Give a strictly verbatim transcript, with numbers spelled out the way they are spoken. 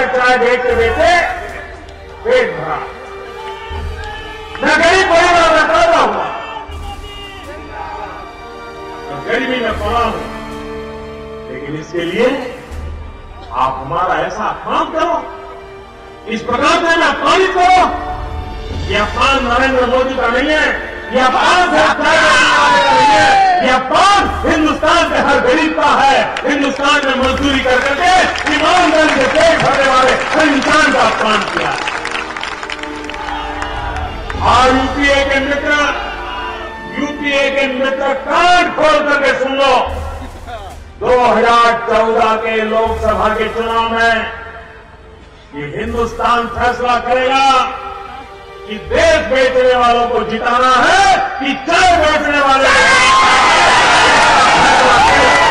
में चाय बेचते बेचते पेट भरा। मैं गरीब परिवार में पैदा हुआ, गरीबी में पड़ा हूं, लेकिन इसके लिए आप हमारा ऐसा काम करो, इस प्रकार से मैं अपमानित करो। यह अपमान नरेंद्र मोदी का नहीं है, यह अपमान नहीं है, यह अपमान हिंदुस्तान के हर गरीब का है। हिंदुस्तान में मजदूरी कर करके ईमानदारी से पेट भरने वाले हर इंसान का अपमान किया। और यूपीए के मित्र, यूपीए के मित्र कान खोल करके सुन लो। दो हज़ार चौदह के लोकसभा के चुनाव में ये हिंदुस्तान फैसला करेगा कि देश बेचने वालों को जिताना है कि चाय बेचने वाले